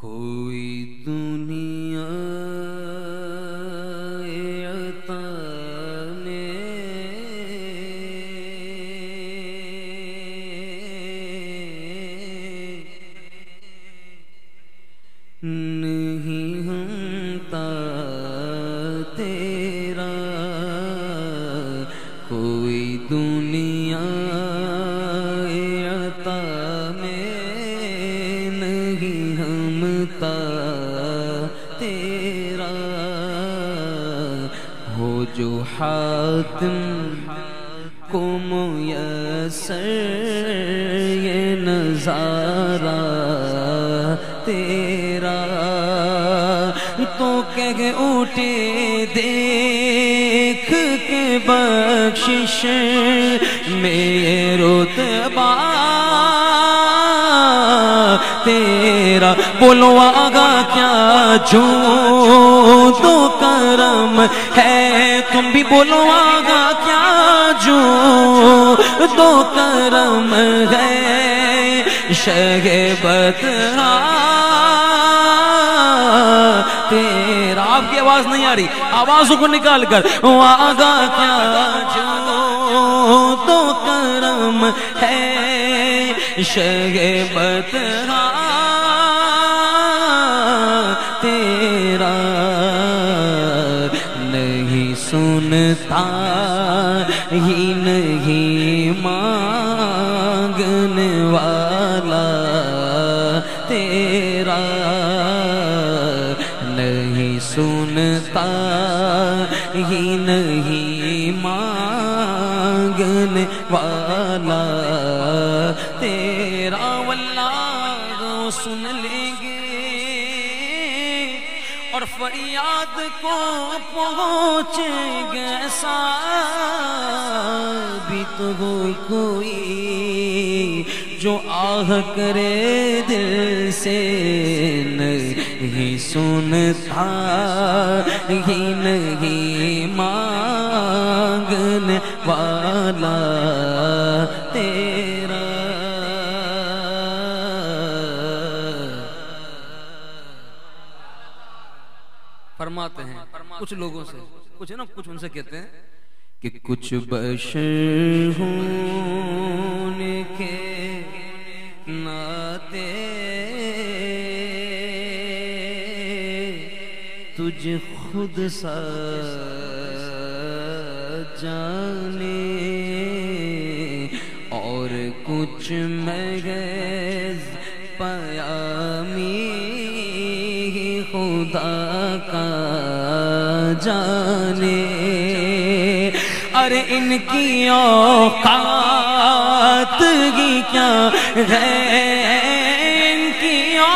کوئی دنیا عطا میں نہیں ہمتا تیرا، کوئی دنیا عطا میں نہیں ہمتا تیرا، ہو جو حاتم کو میسر یہ نظارہ تیرا، تو کہ اٹھے دیکھ کے بخشش میں یہ رتبہ تیرا، بولو آگا کیا جود و کرم ہے، تم بھی بولو آگا کیا جود و کرم ہے، شہ بترا تیرا۔ آپ کی آواز نہیں آ رہی، آوازوں کو نکال کر، آگا کیا جود و کرم ہے، شہ بترا تیرا، نہیں سنتا ہی نہیں مانگنے والا تیرا، نہیں سنتا ہی نہیں مانگنے والا تیرا، واللہ سن لیں گے اور فریاد کو پہنچیں گے، ثابت ہو کوئی جو آہ کرے دل سے، نہیں سنتا ہی نہیں مانگنے والا تیرا۔ فرماتے ہیں کچھ لوگوں سے، کچھ ہے نا، کچھ ان سے کہتے ہیں کہ کچھ بشر ہونے کے ناطے تجھ خود سا جانے، اور کچھ محض پیامی خدا کا جانے، ارے ان کی اوقات کی کیا ہے، ان کی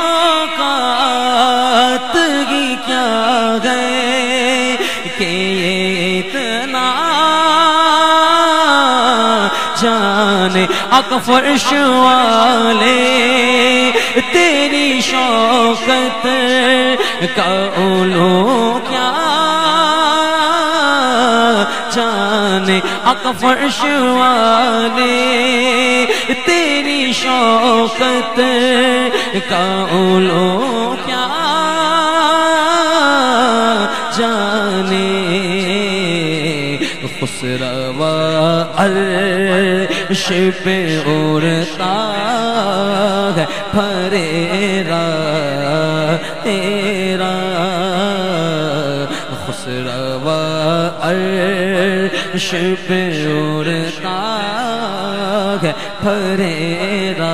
اوقات کی کیا ہے کہ یہ اتنا جانے، اکفرش والے تیری شوکت کا اولو کیا جانے، اکفرش والے تیری شوکت کا اولو کیا جانے، خسروا عرش پہ اڑتا ہے پھریرا تیرا، خسروا عرش پہ اڑتا ہے پھریرا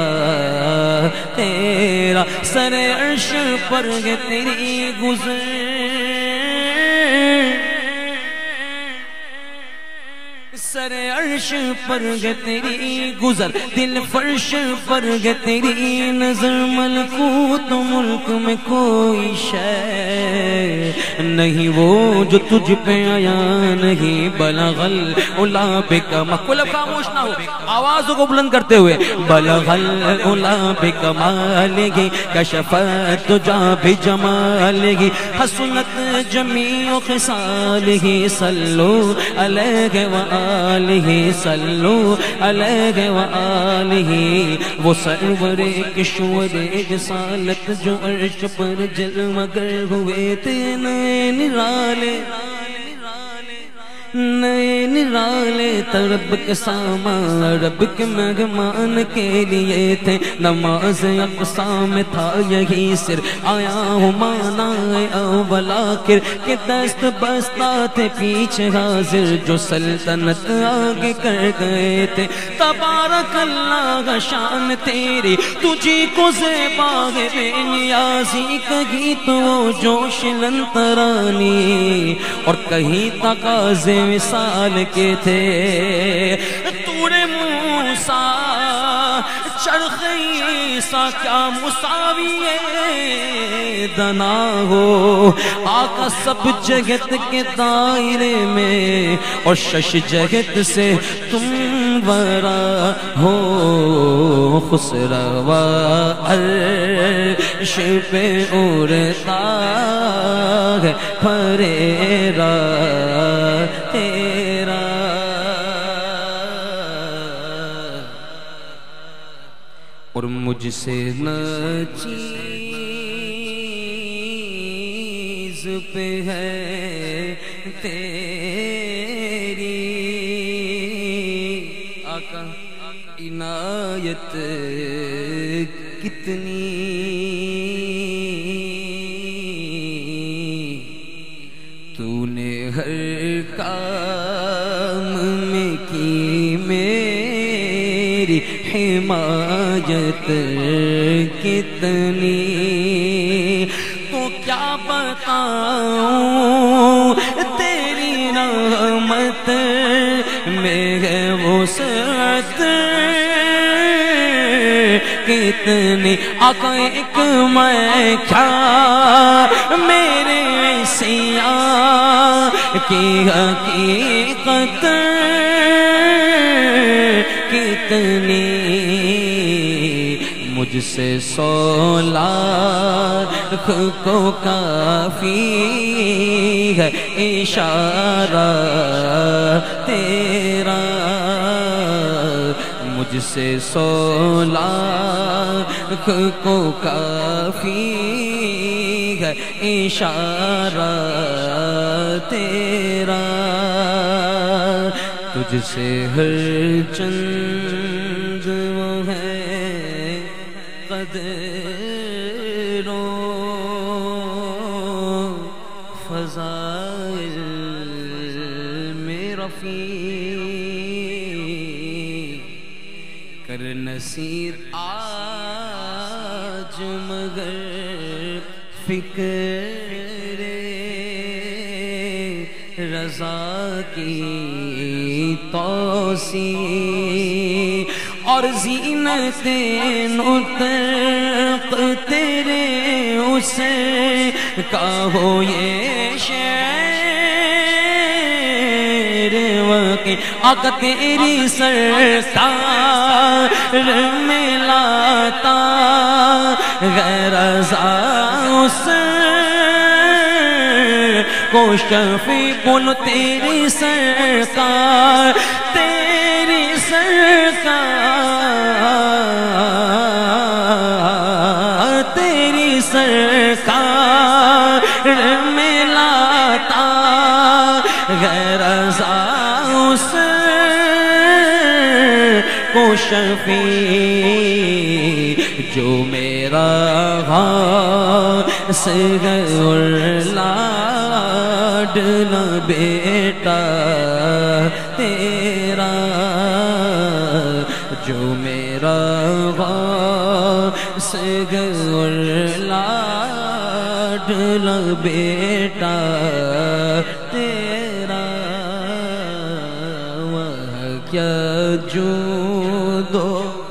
تیرا، سر عرش پر ہے تیری گزر، سر عرش پر گے تیری گزر، دل فرش پر گے تیری نظر، ملکوت ملک میں کوئی شے نہیں وہ جو تجھ پہ آیا نہیں، بلغ العلا بکمال، کل خاموش نہ ہو، آوازوں کو بلند کرتے ہوئے، بلغ العلا بکمالہ کشفت تجا بجمالہ، حسنت جمیع خصالہ، صلو علیہ وآلہ آلہ صلو علیہ وآلہ وہ سرور کشور رسالت جو عرش پر جلمگر ہوئے تھے نئے نرالے نئے نرالے طرب کے سامان رب کے مہمان کے لیے تھے نماز اقصا میں تھا یہی سر آیا ہوں مانا اول آخر کے دست بستا تھے پیچھے حاضر جو سلطنت آگے کر گئے تھے تبارک اللہ شان تیری تجھی کو زیبا ہے بے نیازی کہیں تو وہ جوش لنترانی اور کہیں تقاضے مثال کے تھے طور موسیٰ چرخ عیسیٰ کیا مساوی دنا ہو آقا سب جگت کے دائرے میں اور شش جگت سے تم ورا ہو خسروا عرش پہ اڑتا ہے پھریرا تیرا اور مجھ سے نہ چیز پہ ہے تیری آقا عنایت کتنی تو نے ہر کام میں کی میری حمایت کتنی تو کیا بتاؤں تیری رحمت میں ہے وسعت کتنی آقا ایک میں کیا میرے سیاہ کی حقیقت کتنی مجھ سے 100 لاکھ کو کافی ہے اشارہ تیرا مجھ سے 100 لاکھ کو کافی ہے اشارہ تیرا تجھ سے ہر چند وہ ہے قدر و فضائل میں رفیع کر نصیر آج مگر فکر رضا کی توسیع اور زینت نطق تیرے اسے کہو یہ شعر وقی آقا تیری سرکار میں لاتا غیر رضا اسے کو شفیع بولو تیری سرکار تیری سرکار تیری سرکار میں لاتا غیر رضا اس کو شفیع جو میرا غاص ہے اور لاڈلا بیٹا تیرا جو میرا غاص ہے اور لاڈلا بیٹا تیرا وہ کیا جودو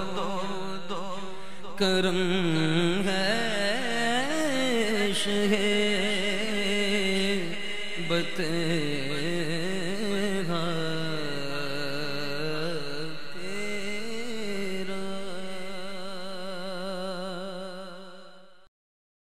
کرم ہے شہے بتیرا